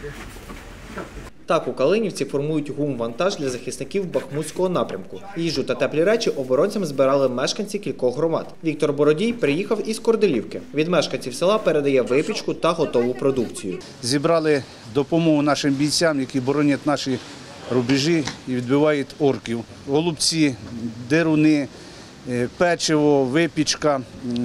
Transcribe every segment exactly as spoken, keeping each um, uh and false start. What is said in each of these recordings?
Так у Калинівці формують гумвантаж для захисників Бахмутського напрямку. Їжу та теплі речі оборонцям збирали мешканці кількох громад. Віктор Бородій приїхав із Корделівки. Від мешканців села передає випічку та готову продукцію. Зібрали допомогу нашим бійцям, які боронять наші рубежі і відбивають орків. Голубці, деруни, печиво, випічка,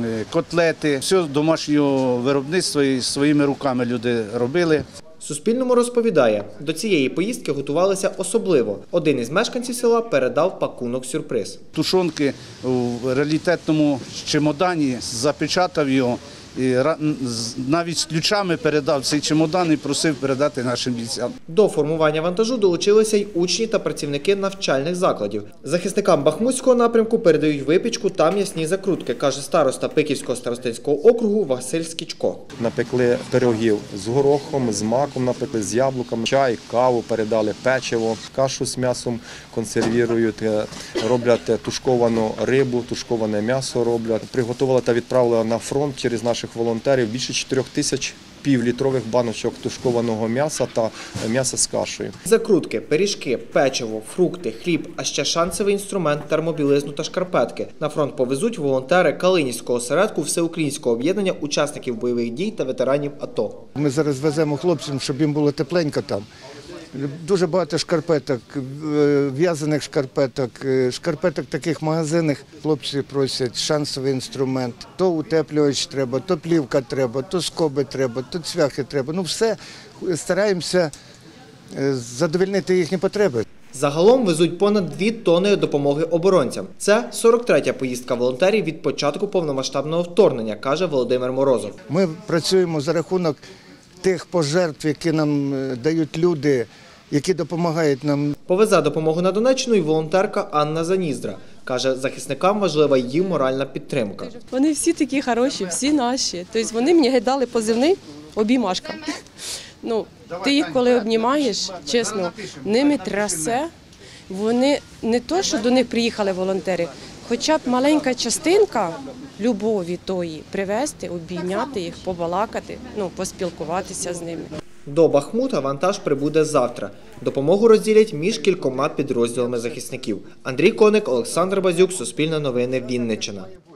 котлети. Все домашнього виробництва і своїми руками люди робили. Суспільному розповідає, до цієї поїздки готувалися особливо. Один із мешканців села передав пакунок-сюрприз. Тушонки в раритетному чемодані, запечатав його, і навіть з ключами передав цей чемодан і просив передати нашим бійцям. До формування вантажу долучилися й учні та працівники навчальних закладів. Захисникам Бахмутського напрямку передають випічку та м'ясні закрутки, каже староста Пиківського старостинського округу Василь Скічко. Напекли пирогів з горохом, з маком, напекли, з яблуками, чай, каву передали, печиво, кашу з м'ясом консервують, роблять тушковану рибу, тушковане м'ясо роблять. Приготували та відправили на фронт через наших волонтерів більше чотирьох тисяч півлітрових баночок тушкованого м'яса та м'яса з кашею. Закрутки, пиріжки, печиво, фрукти, хліб, а ще шансовий інструмент, термобілизну та шкарпетки. На фронт повезуть волонтери Калинівського осередку Всеукраїнського об'єднання учасників бойових дій та ветеранів АТО. Ми зараз веземо хлопцям, щоб їм було тепленько там. Дуже багато шкарпеток, в'язаних шкарпеток, шкарпеток таких магазинних. Хлопці просять шансовий інструмент. То утеплювач треба, то плівка треба, то скоби треба, то цвяхи треба. Ну все, стараємося задовольнити їхні потреби. Загалом везуть понад дві тонни допомоги оборонцям. Це сорок третя поїздка волонтерів від початку повномасштабного вторгнення, каже Володимир Морозов. Ми працюємо за рахунок тих пожертв, які нам дають люди, які допомагають нам. Повезе допомогу на Донеччину і волонтерка Анна Заніздра. Каже, захисникам важлива її моральна підтримка. Вони всі такі хороші, всі наші. Тобто вони мені дали позивний «обіймашка». Ну, ти їх коли обнімаєш, чесно, ними трясе. Вони не то, що до них приїхали волонтери, хоча б маленька частинка любові тої привезти, обійняти їх, побалакати, ну, поспілкуватися з ними. До Бахмута вантаж прибуде завтра. Допомогу розділять між кількома підрозділами захисників. Андрій Коник, Олександр Базюк, Суспільне новини, Вінниччина.